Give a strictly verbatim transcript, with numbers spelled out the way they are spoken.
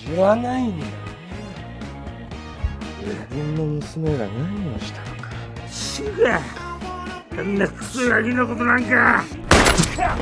知らないんだ。自分の娘が何をしたのか。 死があんなクソガキのことなんか。